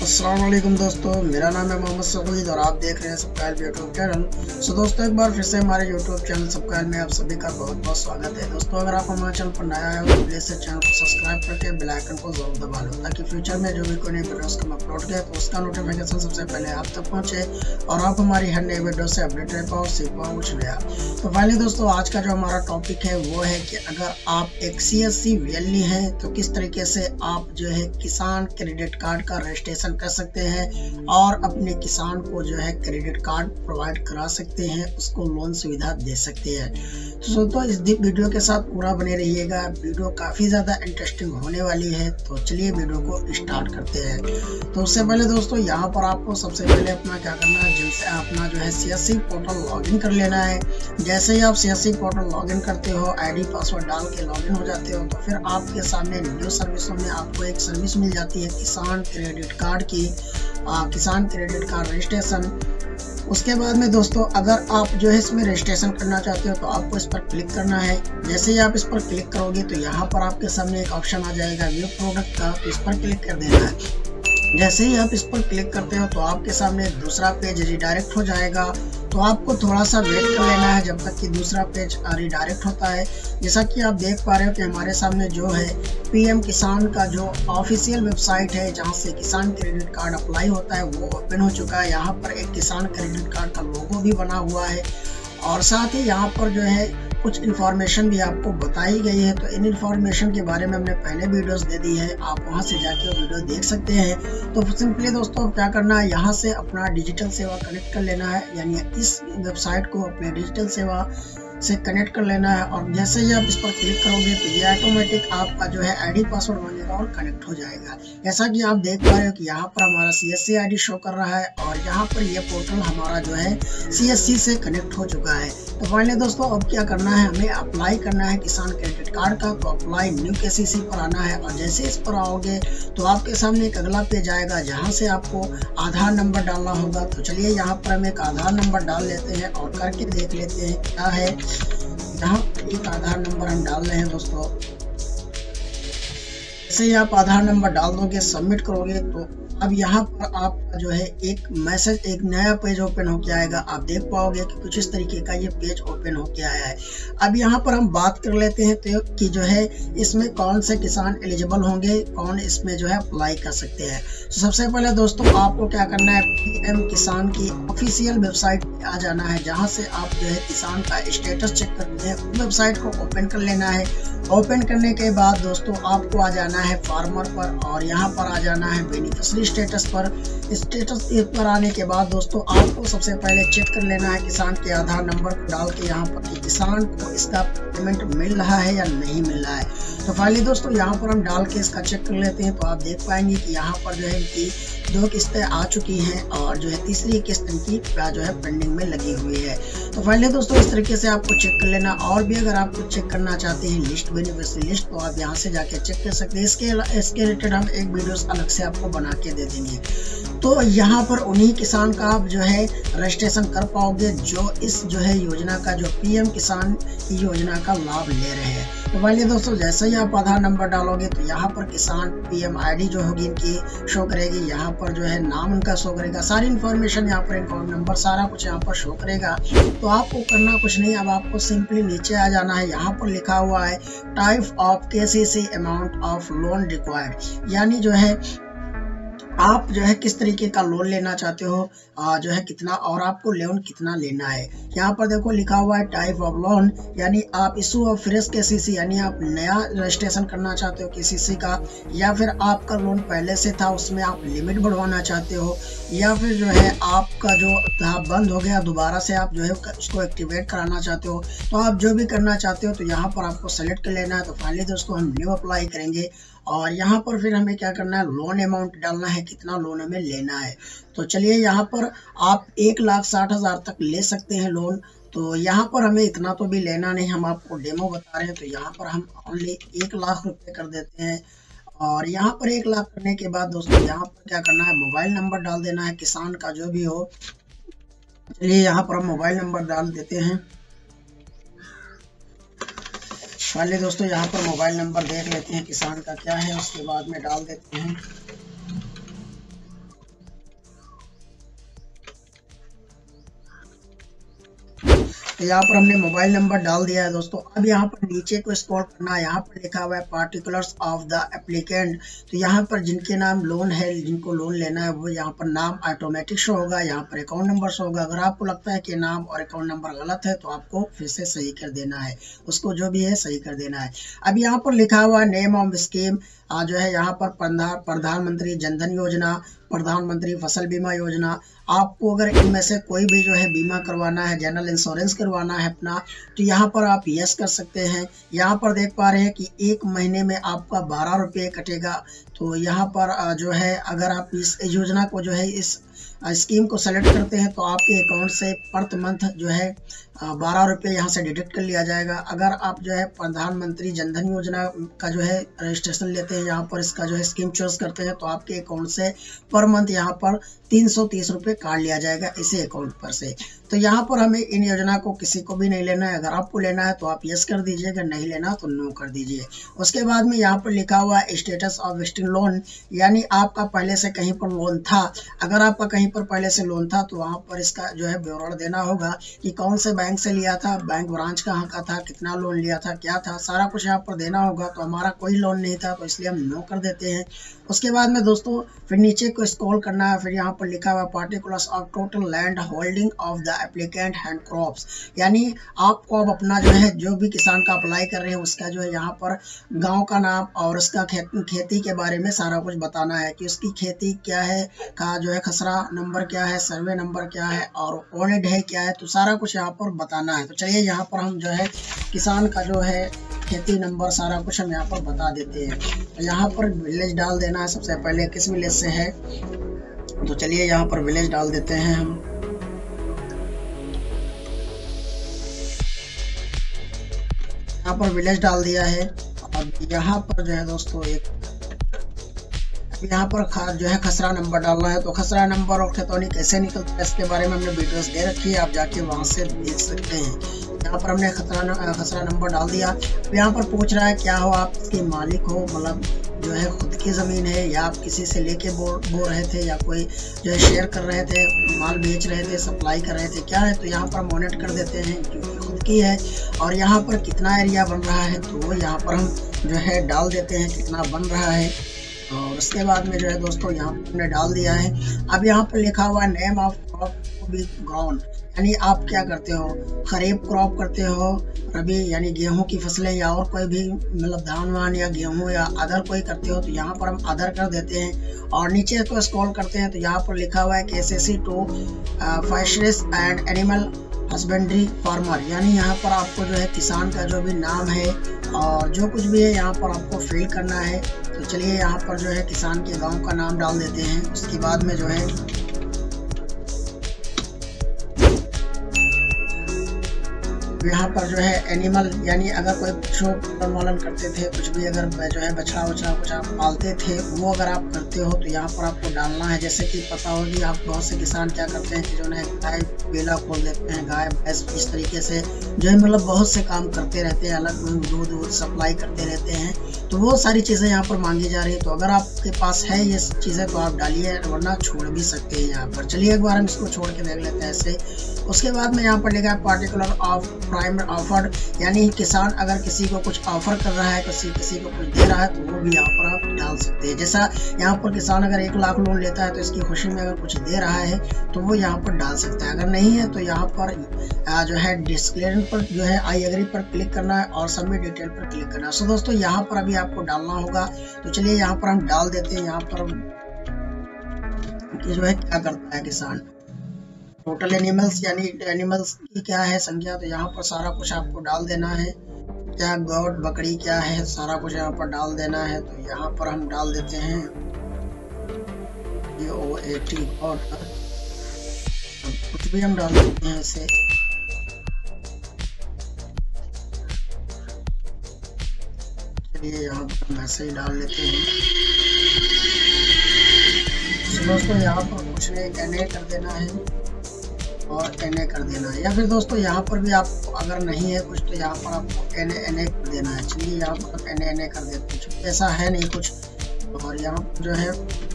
अस्सलाम वालेकुम दोस्तों, मेरा नाम है मोहम्मद सऊद और आप देख रहे हैं सबकाल यूट्यूब चैनल। दोस्तों, एक बार फिर से हमारे यूट्यूब चैनल सबकाल में आप सभी का बहुत बहुत स्वागत है। दोस्तों, अगर आप हमारे चैनल पर नया है तो प्लीज से चैनल को सब्सक्राइब करके बेल आइकन को जरूर दबा लो, ताकि फ्यूचर में जो भी कोई नई वीडियोस को अपलोड किया तो उसका नोटिफिकेशन सबसे पहले आप तक पहुंचे और आप हमारी हर नई वीडियो से अपडेट रह पाओ, सीख पाओ कुछ नया। तो फाइनली दोस्तों, आज का जो हमारा टॉपिक है वो है कि अगर आप एक CSC VLE हैं तो किस तरीके से आप जो है किसान क्रेडिट कार्ड का रजिस्ट्रेशन कर सकते हैं और अपने किसान को जो है क्रेडिट कार्ड प्रोवाइड करा सकते हैं, उसको लोन सुविधा दे सकते हैं। तो दोस्तों, इस वीडियो के साथ पूरा बने रहिएगा, वीडियो काफ़ी ज़्यादा इंटरेस्टिंग होने वाली है। तो चलिए वीडियो को स्टार्ट करते हैं। तो उससे पहले दोस्तों, यहाँ पर आपको सबसे पहले अपना क्या करना है, जिनसे अपना जो है CSC पोर्टल लॉगिन कर लेना है। जैसे ही आप CSC पोर्टल लॉगिन करते हो, ID पासवर्ड डाल के लॉगिन हो जाते हो, तो फिर आपके सामने न्यू सर्विसों में आपको एक सर्विस मिल जाती है किसान क्रेडिट कार्ड की, किसान क्रेडिट कार्ड रजिस्ट्रेशन। उसके बाद में दोस्तों, अगर आप जो है इसमें रजिस्ट्रेशन करना चाहते हो तो आपको इस पर क्लिक करना है। जैसे ही आप इस पर क्लिक करोगे तो यहाँ पर आपके सामने एक ऑप्शन आ जाएगा व्यू प्रोडक्ट का, तो इस पर क्लिक कर देना है। जैसे ही आप इस पर क्लिक करते हो तो आपके सामने दूसरा पेज रिडायरेक्ट हो जाएगा। तो आपको थोड़ा सा वेट कर लेना है जब तक कि दूसरा पेज रिडायरेक्ट होता है। जैसा कि आप देख पा रहे हो कि हमारे सामने जो है PM किसान का जो ऑफिशियल वेबसाइट है, जहां से किसान क्रेडिट कार्ड अप्लाई होता है, वो ओपन हो चुका है। यहाँ पर एक किसान क्रेडिट कार्ड का लोगो भी बना हुआ है और साथ ही यहाँ पर जो है कुछ इन्फॉर्मेशन भी आपको बताई गई है। तो इन इन्फॉर्मेशन के बारे में हमने पहले वीडियोस दे दी है, आप वहां से जाके वो वीडियो देख सकते हैं। तो सिंपली दोस्तों, क्या करना है, यहाँ से अपना डिजिटल सेवा कनेक्ट कर लेना है, यानी इस वेबसाइट को अपने डिजिटल सेवा से कनेक्ट कर लेना है। और जैसे ही आप इस पर क्लिक करोगे तो ये ऑटोमेटिक आपका जो है ID पासवर्ड मांगेगा और कनेक्ट हो जाएगा। जैसा कि आप देख पा रहे हो कि यहाँ पर हमारा CSC ID शो कर रहा है और यहाँ पर ये पोर्टल हमारा जो है CSC से कनेक्ट हो चुका है। तो फाइनली दोस्तों, अब क्या करना है, हमें अप्लाई करना है किसान क्रेडिट कार्ड का। तो अप्लाई न्यू KCC पर आना है और जैसे इस पर आओगे तो आपके सामने एक अगला पेज आएगा, जहाँ से आपको आधार नंबर डालना होगा। तो चलिए यहाँ पर हम एक आधार नंबर डाल लेते हैं और करके देख लेते हैं क्या है। यहाँ एक आधार नंबर हम डाल रहे हैं दोस्तों। जैसे ही आप आधार नंबर डाल दोगे, सबमिट करोगे, तो अब यहाँ पर आपका जो है एक मैसेज, एक नया पेज ओपन होके आएगा। आप देख पाओगे कि कुछ इस तरीके का ये पेज ओपन होके आया है। अब यहाँ पर हम बात कर लेते हैं तो कि जो है इसमें कौन से किसान एलिजिबल होंगे, कौन इसमें जो है अप्लाई कर सकते हैं। तो सबसे पहले दोस्तों, आपको क्या करना है, PM किसान की ऑफिशियल वेबसाइट पे आ जाना है, जहाँ से आप जो है किसान का स्टेटस चेक करते हैं। वेबसाइट को ओपन कर लेना है। ओपन करने के बाद दोस्तों, आपको आ जाना है फार्मर पर और यहाँ पर आ जाना है बेनिफिशियरी स्टेटस पर। स्टेटस पर आने के बाद दोस्तों, आपको सबसे पहले चेक कर लेना है किसान के आधार नंबर को डाल के यहाँ पर कि किसान को इसका पेमेंट मिल रहा है या नहीं मिल रहा है। तो फाइनली दोस्तों, यहाँ पर हम डाल के इसका चेक कर लेते हैं। तो आप देख पाएंगे कि यहाँ पर जो है इनकी 2 किस्तें आ चुकी हैं और जो है तीसरी किस्त इनकी जो है पेंडिंग में लगी हुई है। तो फाइनली दोस्तों, इस तरीके से आपको चेक कर लेना। और भी अगर आपको चेक करना चाहते हैं लिस्ट, बेनिफिशियरी लिस्ट, तो आप यहाँ से जाके चेक कर सकते हैं। इसके रिलेटेड हम एक वीडियोस अलग से आपको बना के दे देंगे। तो यहाँ पर उन्हीं किसान का आप जो है रजिस्ट्रेशन कर पाओगे जो इस जो है योजना का, जो PM किसान की योजना का लाभ ले रहे हैं। तो फाइनली दोस्तों, जैसे ही आप आधार नंबर डालोगे तो यहाँ पर किसान PM ID जो होगी इनकी शो करेगी। यहाँ पर जो है नाम उनका शो करेगा, सारी इन्फॉर्मेशन यहाँ पर, अकाउंट नंबर सारा कुछ यहाँ पर शो करेगा। तो आपको करना कुछ नहीं, अब आपको सिंपली नीचे आ जाना है। यहाँ पर लिखा हुआ है type of KCC amount of loan required, यानी जो है आप जो है किस तरीके का लोन लेना चाहते हो, जो है कितना, और आपको लोन कितना लेना है। यहाँ पर देखो लिखा हुआ है टाइप ऑफ लोन, यानी आप इशू ऑफ फ्रेश KCC, यानी आप नया रजिस्ट्रेशन करना चाहते हो KCC का, या फिर आपका लोन पहले से था उसमें आप लिमिट बढ़वाना चाहते हो, या फिर जो है आपका जो था बंद हो गया, दोबारा से आप जो है उसको एक्टिवेट कराना चाहते हो। तो आप जो भी करना चाहते हो तो यहाँ पर आपको सेलेक्ट कर लेना है। तो फाइनली दोस्तों, हम न्यू अप्लाई करेंगे और यहाँ पर फिर हमें क्या करना है, लोन अमाउंट डालना है, कितना लोन हमें लेना है। तो चलिए, यहाँ पर आप 1,60,000 तक ले सकते हैं लोन। तो यहाँ पर हमें इतना तो भी लेना नहीं, हम आपको डेमो बता रहे हैं। तो यहाँ पर हम ओनली 1 लाख रुपए कर देते हैं। और यहाँ पर 1 लाख करने के बाद दोस्तों, यहाँ पर क्या करना है, मोबाइल नंबर डाल देना है किसान का जो भी हो। चलिए, यहाँ पर हम मोबाइल नंबर डाल देते हैं। पहले दोस्तों, यहाँ पर मोबाइल नंबर देख लेते हैं किसान का क्या है, उसके बाद में डाल देते हैं। तो यहाँ पर हमने मोबाइल नंबर डाल दिया है दोस्तों। अब यहाँ पर नीचे को स्क्रॉल करना है, यहाँ पर लिखा हुआ है पार्टिकुलर्स ऑफ द एप्लीकेंट। तो यहाँ पर जिनके नाम लोन है, जिनको लोन लेना है, वो यहाँ पर नाम ऑटोमेटिक शो होगा, यहाँ पर अकाउंट नंबर शो होगा। अगर आपको लगता है कि नाम और अकाउंट नंबर गलत है तो आपको फिर से सही कर देना है, उसको जो भी है सही कर देना है। अब यहाँ पर लिखा हुआ नेम ऑफ स्कीम जो है, यहाँ पर प्रधानमंत्री जनधन योजना, प्रधानमंत्री फसल बीमा योजना। आपको अगर इनमें से कोई भी जो है बीमा करवाना है, जनरल इंश्योरेंस करवाना है अपना, तो यहाँ पर आप यस कर सकते हैं। यहाँ पर देख पा रहे हैं कि 1 महीने में आपका 12 रुपये कटेगा। तो यहाँ पर जो है अगर आप इस योजना को जो है इस स्कीम को सेलेक्ट करते हैं तो आपके अकाउंट से पर मंथ जो है 12 रुपये यहाँ से डिडक्ट कर लिया जाएगा। अगर आप जो है प्रधानमंत्री जनधन योजना का जो है रजिस्ट्रेशन लेते हैं, यहाँ पर इसका जो है स्कीम चूज करते हैं, तो आपके अकाउंट से पर मंथ यहाँ पर 330 रुपये काट लिया जाएगा इसी अकाउंट पर से। तो यहाँ पर हमें इन योजना को किसी को भी नहीं लेना है। अगर आपको लेना है तो आप यस कर दीजिए, अगर नहीं लेना तो नो कर दीजिए। उसके बाद में यहाँ पर लिखा हुआ है स्टेटस ऑफ वेस्टिंग लोन, यानी आपका पहले से कहीं पर लोन था। अगर आपका कहीं पर पहले से लोन था तो वहाँ पर इसका जो है विवरण देना होगा कि कौन से बैंक से लिया था, बैंक ब्रांच कहाँ का था, कितना लोन लिया था, क्या था, सारा कुछ यहाँ पर देना होगा। तो हमारा कोई लोन नहीं था तो इसलिए हम नो कर देते हैं। उसके बाद में दोस्तों फिर नीचे को स्क्रॉल करना है, फिर यहाँ पर लिखा हुआ particulars of total land holding of the applicant and crops, यानी आपको अब अपना जो है जो भी किसान का अप्लाई कर रहे हैं उसका जो है यहाँ पर गांव का नाम और उसका खेती के बारे में सारा कुछ बताना है कि उसकी खेती क्या है, का जो है खसरा नंबर क्या है, सर्वे नंबर क्या है और ओनेड है क्या है, तो सारा कुछ यहाँ पर बताना है। तो चलिए यहाँ पर हम जो है किसान का जो है खेती नंबर सारा कुछ हम यहाँ पर बता देते हैं। तो यहाँ पर विलेज डाल देना है सबसे पहले, किस विलेज से है। तो चलिए यहाँ पर विलेज डाल देते हैं हम। यहाँ पर विलेज डाल दिया है। अब यहाँ पर जो है दोस्तों यहाँ पर जो है खसरा नंबर डालना है। तो खसरा नंबर और खतौनी कैसे निकलता है इसके बारे में हमने वीडियोस दे रखी है, आप जाके वहां से देख सकते हैं। यहाँ पर हमने खसरा नंबर डाल दिया। तो यहाँ पर पूछ रहा है क्या हो, आप इसके मालिक हो, मतलब जो है खुद की ज़मीन है या आप किसी से लेके बो रहे थे या कोई जो है शेयर कर रहे थे, माल बेच रहे थे, सप्लाई कर रहे थे, क्या है। तो यहाँ पर हम मोनेट कर देते हैं क्योंकि खुद की है। और यहाँ पर कितना एरिया बन रहा है तो यहाँ पर हम जो है डाल देते हैं कितना बन रहा है। और उसके बाद में जो है दोस्तों यहाँ पर हमने डाल दिया है। अब यहाँ पर लिखा हुआ name of crop to be grown, यानी आप क्या करते हो, खरीफ क्रॉप करते हो, रबी यानी गेहूं की फसलें या और कोई भी मतलब धान वान या गेहूं या अदर कोई करते हो, तो यहाँ पर हम अदर कर देते हैं। और नीचे को स्क्रॉल करते हैं तो यहाँ पर लिखा हुआ है KCC to fisheries and animal husbandry farmer, यानी यहाँ पर आपको जो है किसान का जो भी नाम है और जो कुछ भी है यहाँ पर आपको फिल करना है। तो चलिए यहाँ पर जो है किसान के गांव का नाम डाल देते हैं। उसके बाद में जो है यहाँ पर जो है एनिमल, यानी अगर कोई पशु पालन करते थे, कुछ भी अगर जो है बछड़ा वछड़ा कुछ आप पालते थे वो अगर आप करते हो तो यहाँ पर आपको डालना है। जैसे कि पता होगी आप बहुत से किसान क्या करते हैं कि जो है गाय बेला खोल देते हैं, गाय भैंस इस तरीके से जो है मतलब बहुत से काम करते रहते हैं, अलग दूध सप्लाई करते रहते हैं। तो वो सारी चीज़ें यहाँ पर मांगी जा रही है। तो अगर आपके पास है ये चीज़ें तो आप डालिए, वरना छोड़ भी सकते हैं यहाँ पर। चलिए एक बार हम इसको छोड़ के देख लेते हैं ऐसे। उसके बाद में यहाँ पर लिखा है पार्टिकुलर ऑफ प्राइम ऑफर, यानी किसान अगर किसी को कुछ ऑफर कर रहा है, किसी को कुछ दे रहा है तो वो भी यहाँ पर आप डाल सकते हैं। जैसा यहाँ पर किसान अगर 1 लाख लोन लेता है तो इसकी खुशी में अगर कुछ दे रहा है तो वो यहाँ पर डाल सकता है। अगर नहीं है तो यहाँ पर जो है डिस्क्लेमर पर जो है आई एग्री पर क्लिक करना है और सबमिट डिटेल पर क्लिक करना है। सो दोस्तों यहाँ पर अभी आपको डालना होगा। तो चलिए यहाँ पर हम डाल देते हैं। यहाँ पर जो है क्या करता है किसान, टोटल एनिमल्स यानी एनिमल्स की क्या है संख्या, तो यहाँ पर सारा कुछ आपको डाल देना है। क्या गौट बकरी क्या है सारा कुछ यहाँ पर डाल देना है। तो यहाँ पर हम डाल देते हैं OAT और कुछ भी हम डाल देते हैं इसे। चलिए यहाँ पर हम ऐसे ही डाल लेते हैं। तो दोस्तों यहाँ पर कुछ नहीं, NA कर देना है और NA कर देना है, या फिर दोस्तों यहाँ पर भी आपको अगर नहीं है कुछ तो यहाँ पर आपको NA कर देना है। चलिए यहाँ पर NA कर देते हैं, ऐसा है नहीं कुछ। और यहाँ पर जो है